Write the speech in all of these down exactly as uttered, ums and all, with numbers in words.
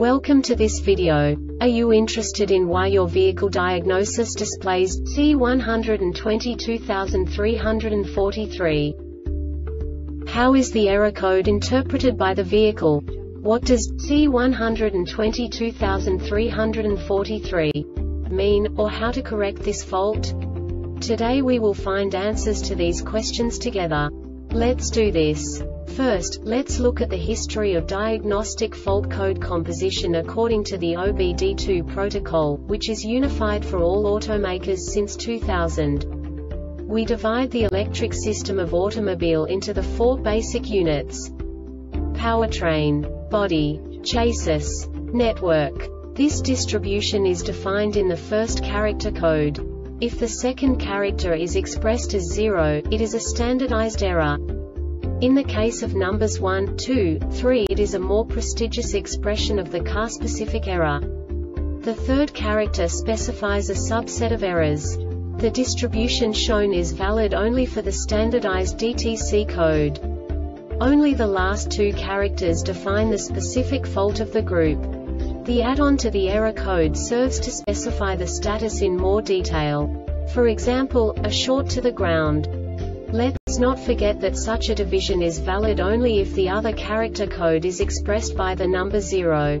Welcome to this video. Are you interested in why your vehicle diagnosis displays C one hundred twenty-two three hundred forty-three? How is the error code interpreted by the vehicle? What does C one hundred twenty-two three hundred forty-three mean, or how to correct this fault? Today we will find answers to these questions together. Let's do this. First, let's look at the history of diagnostic fault code composition according to the O B D two protocol, which is unified for all automakers since two thousand. We divide the electric system of automobile into the four basic units: powertrain, body, chassis, network. This distribution is defined in the first character code. If the second character is expressed as zero, it is a standardized error. In the case of numbers one, two, three, it is a more prestigious expression of the car-specific error. The third character specifies a subset of errors. The distribution shown is valid only for the standardized D T C code. Only the last two characters define the specific fault of the group. The add-on to the error code serves to specify the status in more detail. For example, a short to the ground. Let's not forget that such a division is valid only if the other character code is expressed by the number zero.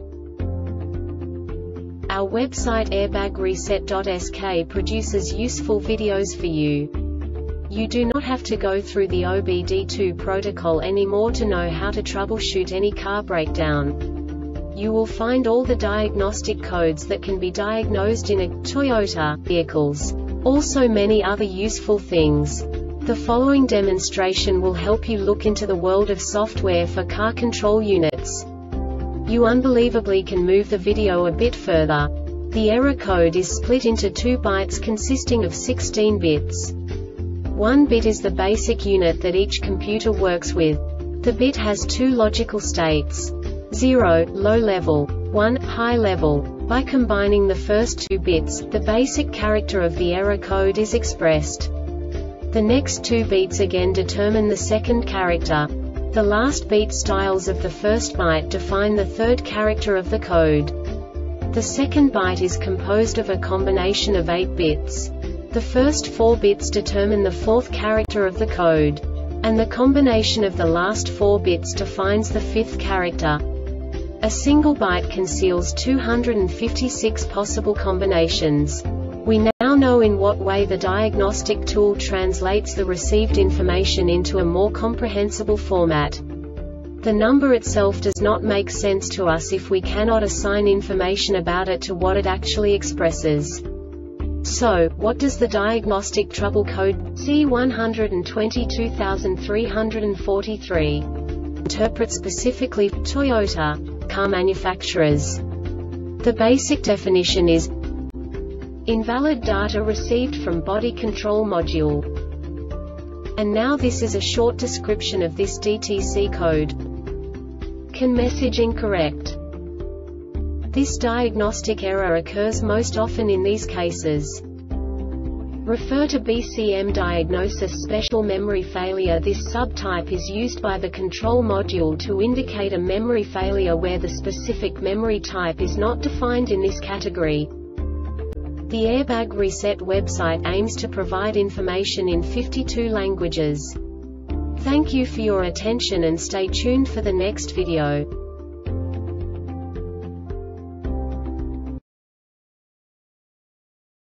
Our website airbag reset dot S K produces useful videos for you. You do not have to go through the O B D two protocol anymore to know how to troubleshoot any car breakdown. You will find all the diagnostic codes that can be diagnosed in a Toyota vehicles. Also many other useful things. The following demonstration will help you look into the world of software for car control units. You unbelievably can move the video a bit further. The error code is split into two bytes consisting of sixteen bits. One bit is the basic unit that each computer works with. The bit has two logical states: zero, low level, one, high level. By combining the first two bits, the basic character of the error code is expressed. The next two beats again determine the second character. The last beat styles of the first byte define the third character of the code. The second byte is composed of a combination of eight bits. The first four bits determine the fourth character of the code. And the combination of the last four bits defines the fifth character. A single byte conceals two hundred fifty-six possible combinations. We now know in what way the diagnostic tool translates the received information into a more comprehensible format. The number itself does not make sense to us if we cannot assign information about it to what it actually expresses. So, what does the diagnostic trouble code C one hundred twenty-two three hundred forty-three interpret specifically for Toyota car manufacturers? The basic definition is invalid data received from body control module. And now this is a short description of this D T C code. Can message incorrect. This diagnostic error occurs most often in these cases. Refer to B C M diagnosis special memory failure. This subtype is used by the control module to indicate a memory failure where the specific memory type is not defined in this category. The Airbag Reset website aims to provide information in fifty-two languages. Thank you for your attention and stay tuned for the next video.